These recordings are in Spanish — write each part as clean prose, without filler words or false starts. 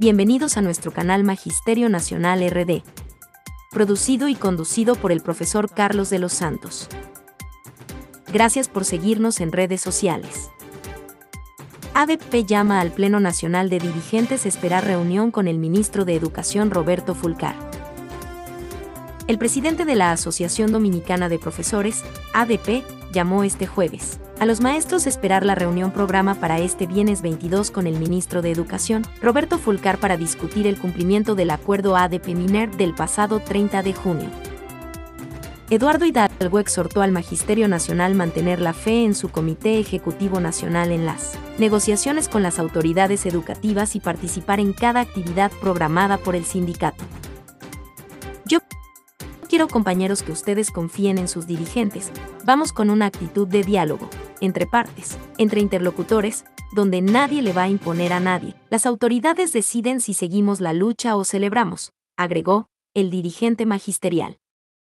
Bienvenidos a nuestro canal Magisterio Nacional RD, producido y conducido por el profesor Carlos de los Santos. Gracias por seguirnos en redes sociales. ADP llama al Pleno Nacional de Dirigentes a esperar reunión con el ministro de Educación Roberto Fulcar. El presidente de la Asociación Dominicana de Profesores, ADP, llamó este jueves a los maestros a esperar la reunión programa para este viernes 22 con el ministro de Educación, Roberto Fulcar, para discutir el cumplimiento del acuerdo ADP-MINER del pasado 30 de junio. Eduardo Hidalgo exhortó al Magisterio Nacional mantener la fe en su Comité Ejecutivo Nacional en las negociaciones con las autoridades educativas y participar en cada actividad programada por el sindicato. Yo quiero, compañeros, que ustedes confíen en sus dirigentes. Vamos con una actitud de diálogo, entre partes, entre interlocutores, donde nadie le va a imponer a nadie. Las autoridades deciden si seguimos la lucha o celebramos, agregó el dirigente magisterial.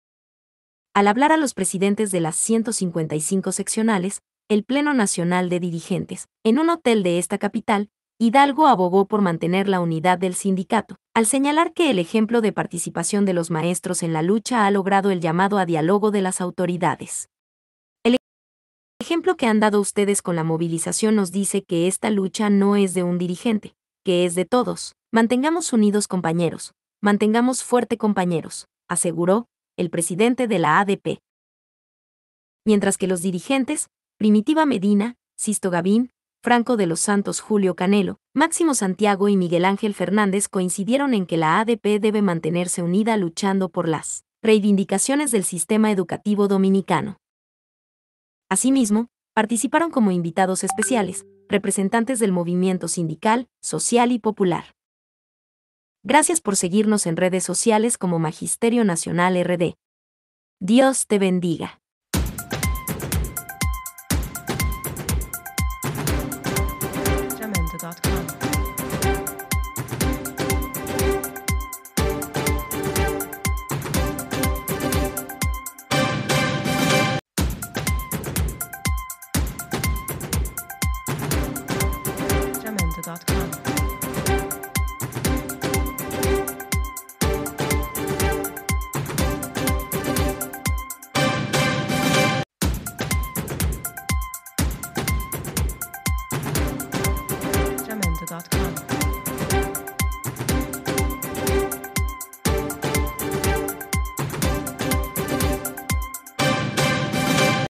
Al hablar a los presidentes de las 155 seccionales, el Pleno Nacional de Dirigentes, en un hotel de esta capital, Hidalgo abogó por mantener la unidad del sindicato, al señalar que el ejemplo de participación de los maestros en la lucha ha logrado el llamado a diálogo de las autoridades. El ejemplo que han dado ustedes con la movilización nos dice que esta lucha no es de un dirigente, que es de todos. Mantengamos unidos, compañeros, mantengamos fuerte, compañeros, aseguró el presidente de la ADP. Mientras que los dirigentes, Primitiva Medina, Sisto Gavín, Franco de los Santos, Julio Canelo, Máximo Santiago y Miguel Ángel Fernández coincidieron en que la ADP debe mantenerse unida luchando por las reivindicaciones del sistema educativo dominicano. Asimismo, participaron como invitados especiales representantes del movimiento sindical, social y popular. Gracias por seguirnos en redes sociales como Magisterio Nacional RD. Dios te bendiga. Jamendo.com